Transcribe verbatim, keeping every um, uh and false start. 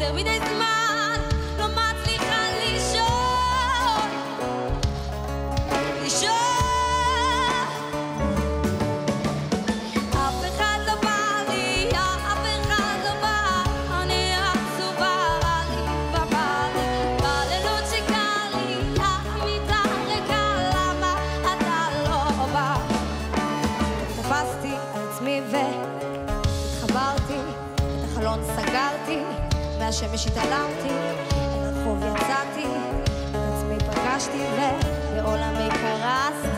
יותר מדי זמן לא מצליחה לישון לישון אף אחד לא בא לי, אף אחד לא בא אני עצובה, רע לי בבית בלילות שקר לי המיטה ריקה, למה אתה לא בא? תפסתי על עצמי והתחברתי, את החלון סגרתי, מהשמש התעלמתי, אל הרחוב יצאתי, את עצמי פגשתי ובעולמי קרסתי.